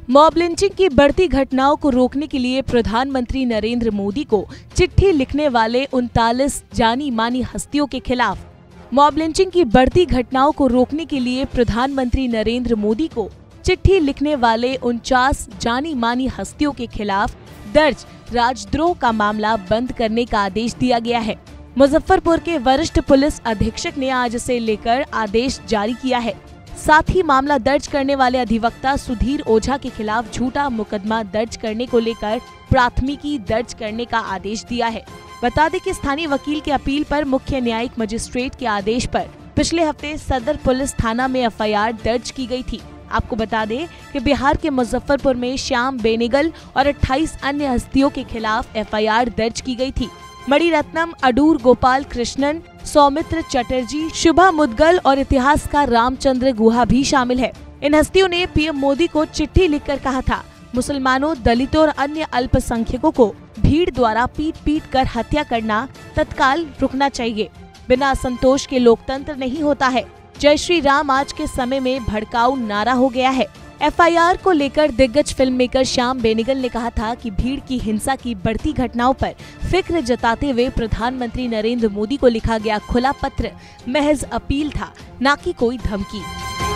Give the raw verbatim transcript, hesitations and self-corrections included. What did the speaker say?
Mob lynching की बढ़ती घटनाओं को रोकने के लिए प्रधानमंत्री नरेंद्र मोदी को चिट्ठी लिखने वाले उनतालीस जानी मानी हस्तियों के खिलाफ मॉब लिंचिंग की बढ़ती घटनाओं को रोकने के लिए प्रधानमंत्री नरेंद्र मोदी को चिट्ठी लिखने वाले उनचास जानी मानी हस्तियों के खिलाफ दर्ज राजद्रोह का मामला बंद करने का आदेश दिया गया है। मुजफ्फरपुर के वरिष्ठ पुलिस अधीक्षक ने आज इसे लेकर आदेश जारी किया है। साथ ही मामला दर्ज करने वाले अधिवक्ता सुधीर ओझा के खिलाफ झूठा मुकदमा दर्ज करने को लेकर प्राथमिकी दर्ज करने का आदेश दिया है। बता दें कि स्थानीय वकील की अपील पर मुख्य न्यायिक मजिस्ट्रेट के आदेश पर पिछले हफ्ते सदर पुलिस थाना में एफ आई आर दर्ज की गई थी। आपको बता दें कि बिहार के मुजफ्फरपुर में श्याम बेनेगल और अट्ठाईस अन्य हस्तियों के खिलाफ एफ आई आर दर्ज की गई थी। मणिरत्नम, अडूर गोपाल कृष्णन, सौमित्र चटर्जी, शुभा मुदगल और इतिहासकार रामचंद्र गुहा भी शामिल है। इन हस्तियों ने पी एम मोदी को चिट्ठी लिखकर कहा था, मुसलमानों, दलितों और अन्य अल्पसंख्यकों को भीड़ द्वारा पीट पीट कर हत्या करना तत्काल रुकना चाहिए। बिना असंतोष के लोकतंत्र नहीं होता है। जय श्री राम आज के समय में भड़काऊ नारा हो गया है। एफ आई आर को लेकर दिग्गज फिल्म मेकर श्याम बेनेगल ने कहा था कि भीड़ की हिंसा की बढ़ती घटनाओं पर फिक्र जताते हुए प्रधानमंत्री नरेंद्र मोदी को लिखा गया खुला पत्र महज अपील था, न कि कोई धमकी।